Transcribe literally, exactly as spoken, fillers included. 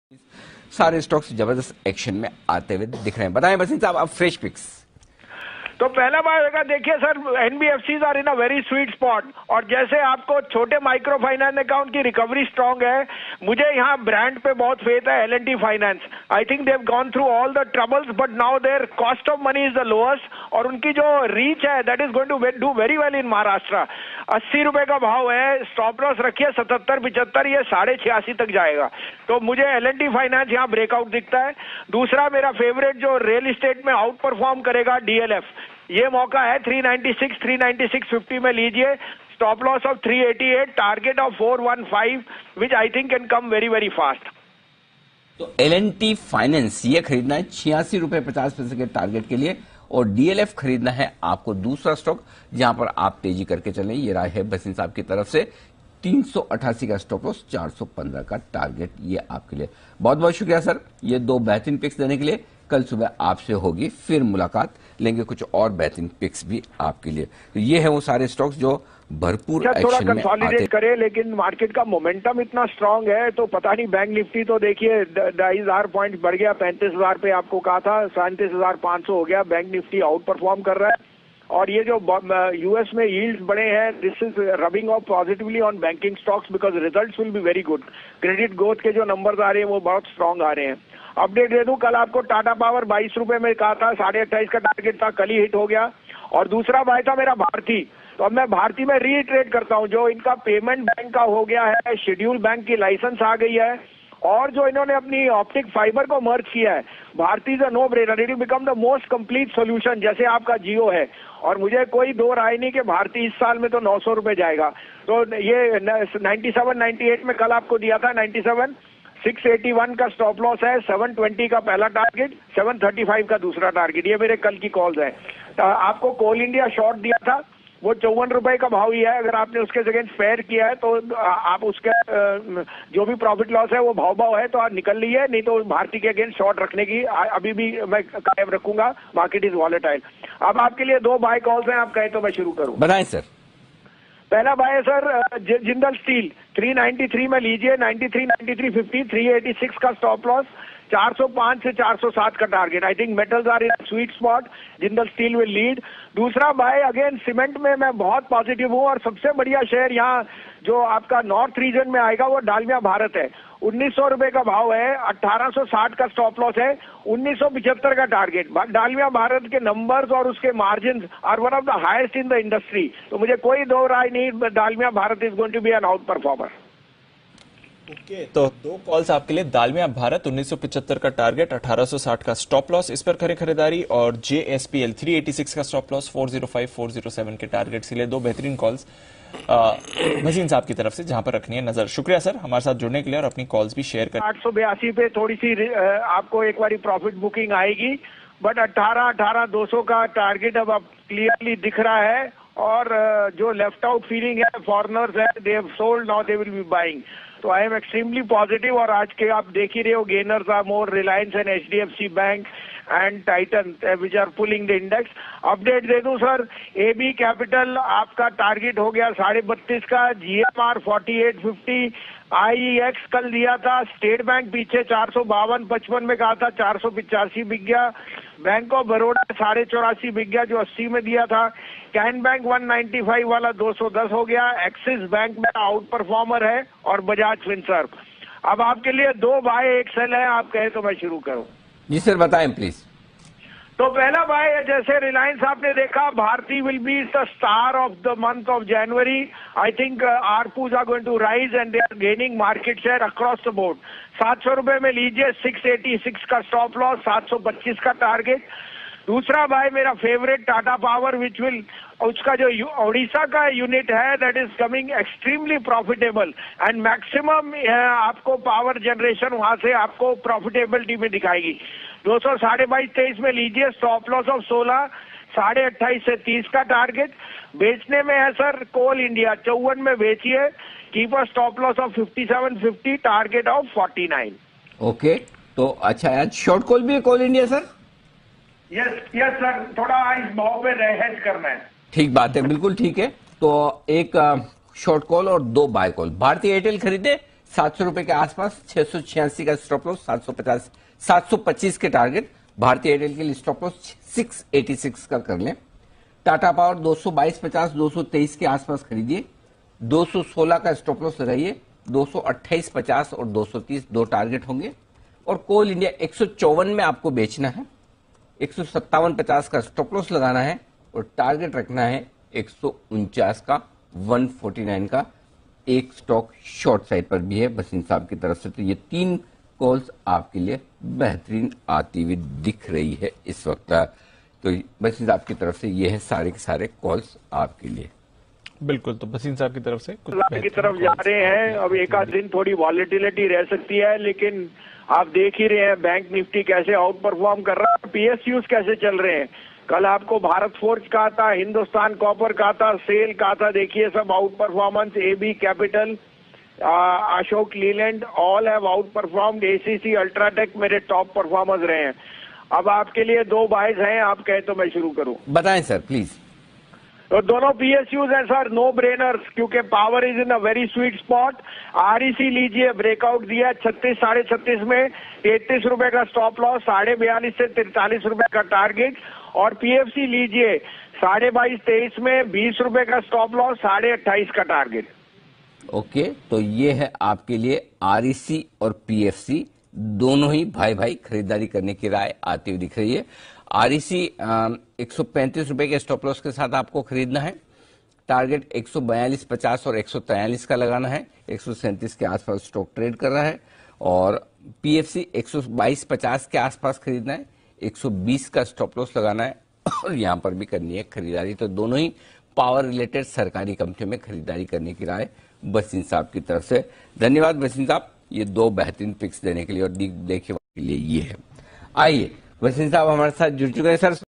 सारे स्टॉक्स जबरदस्त एक्शन में आते हुए दिख रहे हैं। बताएं बसिन साहब, अब फ्रेश पिक्स। तो पहला बात होगा, देखिए sir, NBFCs are in a very sweet spot. और जैसे आपको छोटे माइक्रो फाइनेंस अकाउंट की रिकवरी स्ट्रांग है, मुझे यहाँ ब्रांड पे बहुत फेथ है, L and T finance. I think they have gone through all the troubles but now their cost of money is the lowest, और उनकी जो रीच है that is going to do very well in Maharashtra. अस्सी रुपए का भाव है, stop loss रखिए सतहत्तर पिछहत्तर, ये साढ़े छियासी तक जाएगा। तो मुझे एल एंड टी फाइनेंस यहाँ ब्रेकआउट दिखता है। दूसरा मेरा फेवरेट जो रियल इस्टेट में आउट परफॉर्म करेगा, डीएलएफ, ये मौका है three ninety six, three ninety six fifty में लीजिए। Stop loss of three eighty eight, target of four one five, which I think can come very very fast. तो L and T finance ये खरीदना है छियासी रुपए पचास पैसे के टारगेट के लिए, और डीएलएफ खरीदना है आपको दूसरा स्टॉक जहां पर आप तेजी करके चलें। ये राय है बसिन साहब की तरफ से। तीन सौ अठासी का स्टॉप लॉस, चार सौ पंद्रह का टारगेट, ये आपके लिए। बहुत बहुत शुक्रिया सर, ये दो बेहतरीन पिक्स देने के लिए। कल सुबह आपसे होगी फिर मुलाकात, लेंगे कुछ और बेहतरीन पिक्स भी आपके लिए। तो ये है वो सारे स्टॉक्स जो भरपूर एक्शन में आते करे, लेकिन मार्केट का मोमेंटम इतना स्ट्रांग है तो पता नहीं। बैंक निफ्टी तो देखिए ढाई हजार पॉइंट बढ़ गया, पैंतीस हजार पे आपको कहा था, सैंतीस हजार पांच सौ हो गया। बैंक निफ्टी आउट परफॉर्म कर रहा है। और ये जो यूएस में यील्ड्स बढ़े हैं, this is rubbing off positively on banking stocks because results will be very good. Credit growth के जो नंबर्स आ रहे हैं वो बहुत स्ट्रांग आ रहे हैं। अपडेट दे दूं, कल आपको टाटा पावर बाईस रुपए में कहा था, साढ़े अट्ठाईस का टारगेट था, कल ही हिट हो गया। और दूसरा बाय था मेरा भारती, तो अब मैं भारती में रीट्रेड करता हूं। जो इनका पेमेंट बैंक का हो गया है, शेड्यूल बैंक की लाइसेंस आ गई है, और जो इन्होंने अपनी ऑप्टिक फाइबर को मर्ज किया है, Bharti is a no brainer, it will become the most complete solution, जैसे आपका जियो है। और मुझे कोई दो राय नहीं कि भारती इस साल में तो नौ सौ रुपए जाएगा। तो ये नाइन्टी सेवन नाइन्टी एट में कल आपको दिया था, ninety seven six eighty one का स्टॉप लॉस है, सेवन ट्वेंटी का पहला टारगेट, सेवन थर्टी फाइव का दूसरा टारगेट। ये मेरे कल की कॉल्स है। आपको कोल इंडिया शॉर्ट दिया था, वो चौवन रुपए का भाव ही है। अगर आपने उसके अगेंस्ट फेयर किया है तो आप उसके जो भी प्रॉफिट लॉस है वो भाव भाव है, तो आप निकल लीजिए, नहीं तो भारती के अगेंस्ट शॉर्ट रखने की अभी भी मैं कायम रखूंगा। Market is volatile. अब आपके लिए दो बाय कॉल्स हैं, आप कहें तो मैं शुरू करूं। बताएं सर। पहला बाय है सर जिंदल स्टील, तीन सौ तिरानवे में लीजिए, तिरानवे, तिरानवे फिफ्टी, तीन सौ छियासी का स्टॉप लॉस, चार सौ पाँच से चार सौ सात का target. I think metals are in sweet spot, Jindal steel will lead. दूसरा बाय अगेन सीमेंट में मैं बहुत पॉजिटिव हूं, और सबसे बढ़िया शेयर यहाँ जो आपका नॉर्थ रीजन में आएगा वो डालमिया भारत है। उन्नीस सौ रुपए का भाव है, अठारह सौ साठ का स्टॉप लॉस है, उन्नीस सौ पिछहत्तर का टारगेट। डालमिया भारत के नंबर्स और उसके margin are one of the highest in the industry, तो मुझे कोई दो राय नहीं, Dalmia Bharat is going to be an outperformer. Okay okay, तो दो कॉल्स आपके लिए। दालमिया भारत उन्नीस सौ पिछहत्तर का टारगेट, अठारह सौ साठ का स्टॉप लॉस, इस पर करें खरीदारी। और जेएसपीएल तीन सौ छियासी का स्टॉप लॉस, चार सौ पाँच, चार सौ सात के टारगेट के लिए दो बेहतरीन कॉल्स मसीन साहब की तरफ से, जहां पर रखनी है नजर। शुक्रिया सर हमारे साथ जुड़ने के लिए और अपनी कॉल्स भी शेयर कर। आठ सौ बयासी पे थोड़ी सी आपको एक बार प्रॉफिट बुकिंग आएगी, बट अठारह अठारह दो सौ का टारगेट अब आप क्लियरली दिख रहा है। और जो लेफ्ट आउट फीलिंग है, फॉरनर्स है, they have sold, now they will be buying. तो आई एम एक्सट्रीमली पॉजिटिव। और आज के आप देख ही रहे हो, gainers are more, Reliance and HDFC bank and Titan which are pulling the index. Update दे दूं सर, एबी कैपिटल आपका टारगेट हो गया साढ़े बत्तीस का, GMR forty eight fifty, IEX कल दिया था, स्टेट बैंक पीछे चार सौ बावन पचपन में कहा था, चार सौ पिचासी बिक गया। बैंक ऑफ बड़ौदा साढ़े चौरासी बिक गया जो अस्सी में दिया था। कैन बैंक एक सौ पचानवे वाला दो सौ दस हो गया। एक्सिस बैंक में आउट परफॉर्मर है, और बजाज फिनसर्व। अब आपके लिए दो बाय एक सेल है, आप कहें तो मैं शुरू करूं। जी सर बताएं प्लीज। तो पहला बाय, जैसे रिलायंस आपने देखा, Bharti will be the star of the month of January. I think ARPUs are going to rise and they are gaining market share across the board. सात सौ रुपए में लीजिए, छह सौ छियासी का स्टॉप लॉस, सात सौ पच्चीस का टारगेट। दूसरा बाय मेरा favourite Tata power, which will, उसका जो ओडिशा का यूनिट है that is coming extremely profitable, and maximum आपको पावर जनरेशन वहां से आपको प्रॉफिटेबिलिटी में दिखाएगी। दो सौ साढ़े बाईस तेईस में लीजिए, स्टॉप लॉस ऑफ सोलह, साढ़े अट्ठाईस से तीस का टारगेट। बेचने में है सर कोल इंडिया, चौवन में बेचिए, keep a stop loss of fifty seven fifty, target of forty nine. Okay, तो अच्छा आज शॉर्ट कॉल भी है Coal India sir? Yes yes sir, थोड़ा इस भाव में हेज करना है। ठीक बात है, बिल्कुल ठीक है। तो एक शॉर्ट कॉल और दो बाय कॉल। भारतीय एयरटेल खरीदे सात सौ रुपए के आसपास, छह सौ छियासी का स्टॉप लॉस, सात सौ पचास सात सौ पच्चीस के टारगेट। भारतीय एयरटेल के लिए स्टॉप लॉस छह सौ छियासी का कर लें। टाटा पावर दो सौ बाईस पचास, दो सौ तेईस के आसपास खरीदिए। दो सौ सोलह का स्टॉप लॉस लगाइए। दो सौ अट्ठाईस पचास और दो सौ तीस दो टारगेट होंगे। और कोल इंडिया एक सौ चौवन में आपको बेचना है, एक सौ सत्तावन पचास का स्टॉप लॉस लगाना है और टारगेट रखना है एक सौ उनचास का, एक सौ उनचास का। एक स्टॉक शॉर्ट साइड पर भी है बसीन साहब की तरफ से। तो ये तीन कॉल्स आपके लिए बेहतरीन आती हुई दिख रही है इस वक्त। तो बसीन साहब की तरफ से ये है सारे के सारे कॉल्स आपके लिए। बिल्कुल, तो बसीन साहब की तरफ से कुछ की तरफ जा रहे हैं। अब एक आध दिन थोड़ी वॉलेटिलिटी रह सकती है, लेकिन आप देख ही रहे हैं बैंक निफ्टी कैसे आउट परफॉर्म कर रहा है, पीएसयूज कैसे चल रहे हैं। कल आपको भारत फोर्ज कहा था, हिंदुस्तान कॉपर कहा था, सेल कहा था, देखिए सब outperformance. AB capital, Ashok Leyland, all have outperformed. ACC, UltraTech मेरे टॉप परफॉर्मर्स रहे हैं। अब आपके लिए दो बाइज हैं, आप कहें तो मैं शुरू करूं। बताएं सर प्लीज। तो दोनों पीएसयूज हैं सर, नो ब्रेनर्स, क्योंकि power is in a very sweet spot. REC लीजिए, ब्रेकआउट दिया छत्तीस साढ़े छत्तीस में, तैतीस रुपए का स्टॉप लॉस, साढ़े बयालीस से तिरतालीस रुपए का टारगेट। और पीएफसी लीजिए साढ़े बाईस तेईस में, बीस रुपए का स्टॉप लॉस, साढ़े अट्ठाईस का टारगेट। ओके, तो ये है आपके लिए आरईसी और पीएफसी, दोनों ही भाई भाई खरीदारी करने की राय आती हुई दिख रही है। आरईसी एक सौ पैंतीस रुपए के स्टॉप लॉस के साथ आपको खरीदना है। टारगेट एक सौ बयालीस पचास और एक सौ तैंतालीस का लगाना है। एक सौ सैंतीस के आसपास स्टॉक ट्रेड कर रहा है। और पीएफसी एक सौ बाईस पचास के आसपास खरीदना है, एक सौ बीस का स्टॉप लॉस लगाना है और यहां पर भी करनी है खरीदारी। तो दोनों ही पावर रिलेटेड सरकारी कंपनियों में खरीदारी करने की राय बसीन साहब की तरफ से। धन्यवाद बसीन साहब, ये दो बेहतरीन पिक्स देने के लिए और देखिए के लिए ये है। आइए बसीन साहब हमारे साथ जुड़ चुके हैं सर।